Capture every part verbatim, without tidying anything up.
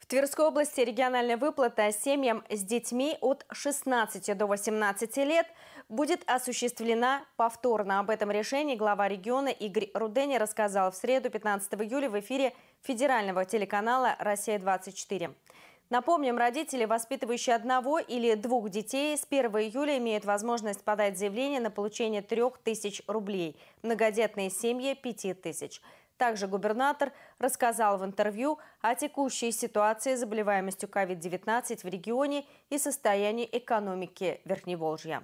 В Тверской области региональная выплата семьям с детьми от шестнадцати до восемнадцати лет будет осуществлена повторно. Об этом решении глава региона Игорь Руденя рассказал в среду, пятнадцатого июля, в эфире федерального телеканала «Россия двадцать четыре». Напомним, родители, воспитывающие одного или двух детей, с первого июля имеют возможность подать заявление на получение трёх тысяч рублей. Многодетные семьи – пяти тысяч. Также губернатор рассказал в интервью о текущей ситуации с заболеваемостью ковид девятнадцать в регионе и состоянии экономики Верхневолжья.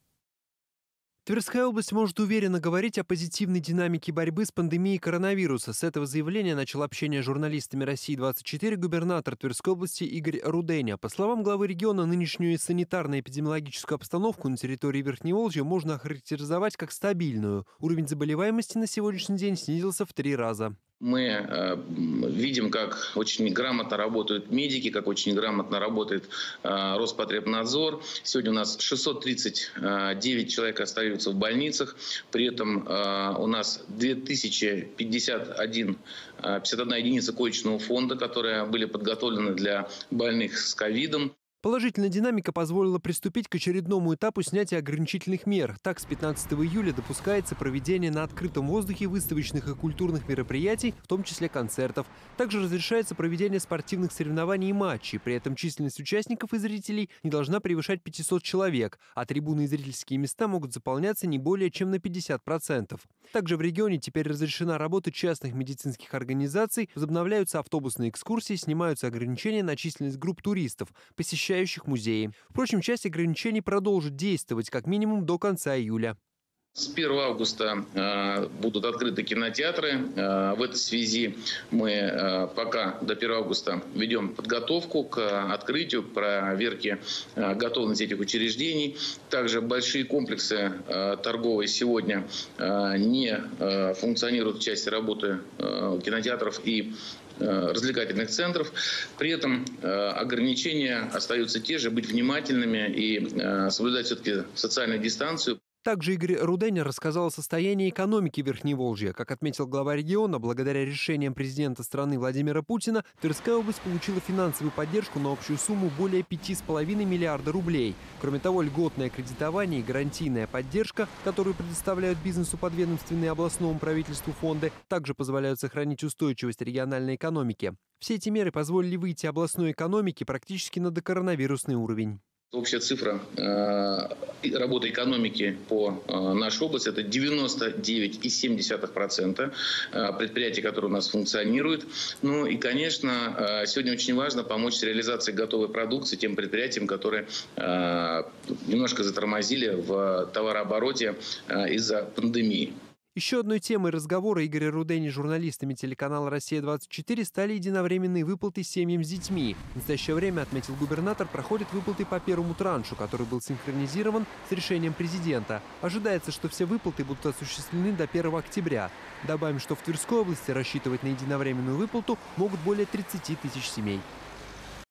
Тверская область может уверенно говорить о позитивной динамике борьбы с пандемией коронавируса. С этого заявления начал общение с журналистами «России двадцать четыре» губернатор Тверской области Игорь Руденя. По словам главы региона, нынешнюю санитарно-эпидемиологическую обстановку на территории Верхневолжья можно охарактеризовать как стабильную. Уровень заболеваемости на сегодняшний день снизился в три раза. Мы э, видим, как очень грамотно работают медики, как очень грамотно работает э, Роспотребнадзор. Сегодня у нас шестьсот тридцать девять человек остаются в больницах. При этом э, у нас две тысячи пятьдесят одна единица коечного фонда, которые были подготовлены для больных с ковидом. Положительная динамика позволила приступить к очередному этапу снятия ограничительных мер. Так, с пятнадцатого июля допускается проведение на открытом воздухе выставочных и культурных мероприятий, в том числе концертов. Также разрешается проведение спортивных соревнований и матчей. При этом численность участников и зрителей не должна превышать пятисот человек, а трибуны и зрительские места могут заполняться не более чем на пятьдесят процентов. Также в регионе теперь разрешена работа частных медицинских организаций, возобновляются автобусные экскурсии, снимаются ограничения на численность групп туристов, посещающих музеи. Впрочем, часть ограничений продолжит действовать как минимум до конца июля. С первого августа э, будут открыты кинотеатры. Э, в этой связи мы э, пока до первого августа ведем подготовку к открытию, проверке э, готовности этих учреждений. Также большие комплексы э, торговые сегодня э, не э, функционируют в части работы э, кинотеатров и развлекательных центров. При этом э, ограничения остаются те же: быть внимательными и э, соблюдать все-таки социальную дистанцию. Также Игорь Руденя рассказал о состоянии экономики Верхневолжья. Как отметил глава региона, благодаря решениям президента страны Владимира Путина, Тверская область получила финансовую поддержку на общую сумму более пяти с половиной миллиарда рублей. Кроме того, льготное кредитование и гарантийная поддержка, которую предоставляют бизнесу подведомственные и областному правительству фонды, также позволяют сохранить устойчивость региональной экономики. Все эти меры позволили выйти областной экономике практически на докоронавирусный уровень. Общая цифра э, работы экономики по э, нашей области – это девяносто девять целых семь десятых процента предприятий, которые у нас функционируют. Ну и, конечно, э, сегодня очень важно помочь с реализацией готовой продукции тем предприятиям, которые э, немножко затормозили в товарообороте э, из-за пандемии. Еще одной темой разговора Игоря Рудени с журналистами телеканала «Россия двадцать четыре» стали единовременные выплаты семьям с детьми. В настоящее время, отметил губернатор, проходят выплаты по первому траншу, который был синхронизирован с решением президента. Ожидается, что все выплаты будут осуществлены до первого октября. Добавим, что в Тверской области рассчитывать на единовременную выплату могут более тридцати тысяч семей.